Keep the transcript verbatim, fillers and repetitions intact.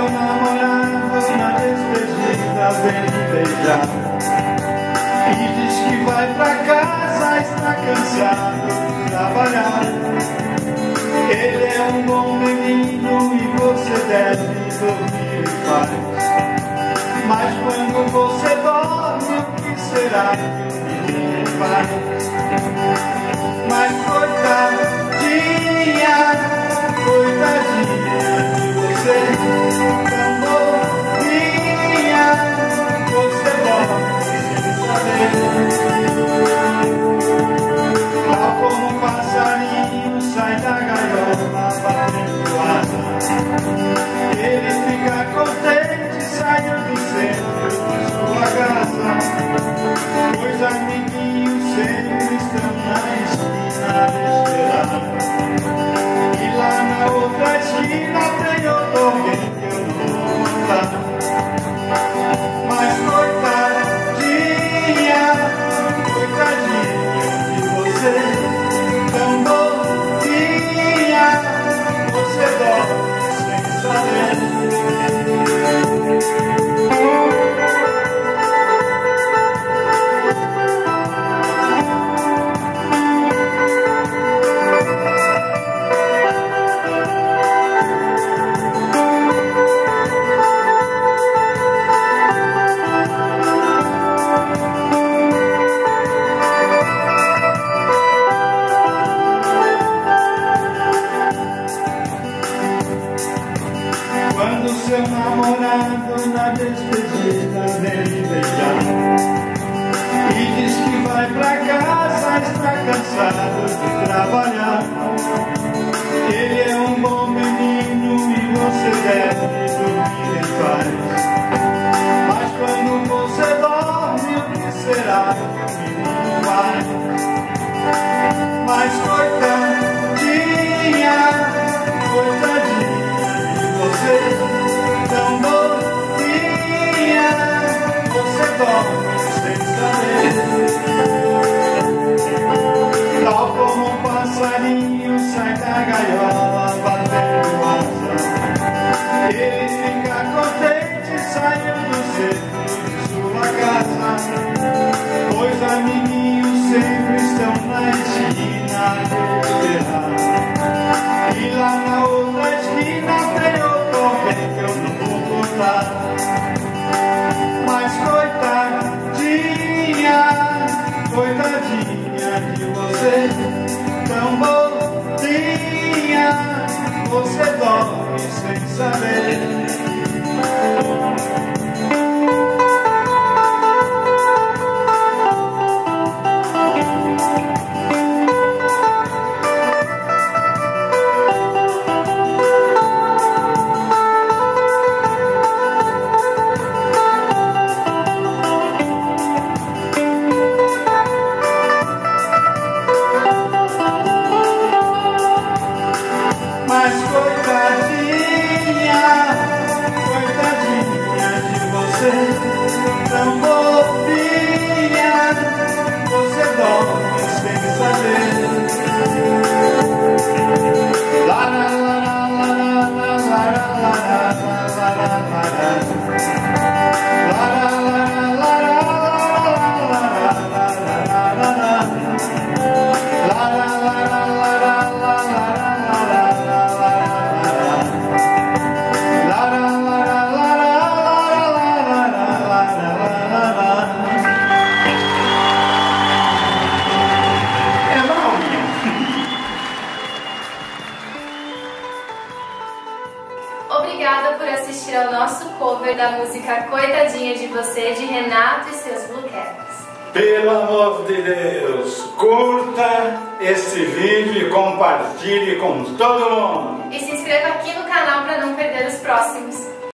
seu namorado na despedida vem me beijar e diz que vai pra casa, está cansado de trabalhar. Ele é um bom menino e você deve dormir em paz. Mas quando você dorme, o que será que o menino faz? Mas coitadinha, coitadinha de você, tão bobinha, você dorme sem saber. Tal como um passarinho sai da gaiola batendo asa, ele fica contente saindo sempre de sua casa, pois amiguinhos sempre estão na esquina esperando. E lá na outra esquina tem outro alguém que eu não vou contar. Mas coitadinha, coitadinha de você, tão bobinha, você dorme sem saber. Quando seu namorado na despedida vem me beijar e diz que vai pra casa, está cansado de trabalhar. Ele é um bom menino e você deve dormir em paz. Mas quando você dorme, o que será que o menino faz? Mas coitadinha, coitadinha você, tão bobinha, você dorme sem saber. Tal como um passarinho sai da gaiola batendo asa, ele fica contente saindo cedo de sua casa, pois amiguinhos sempre estão na esquina de esperar. E lá na outra esquina tem outro alguém que eu não vou contar. Mas coitadinha, coitadinha de você, tão bobinha, você dorme sem saber. Mas coitadinha, coitadinha de você, tão bobinha, você dorme sem saber. La la la la la la la la la la Obrigada por assistir ao nosso cover da música Coitadinha de Você, de Renato e seus Blue Caps. Pelo amor de Deus, curta esse vídeo e compartilhe com todo mundo. E se inscreva aqui no canal para não perder os próximos.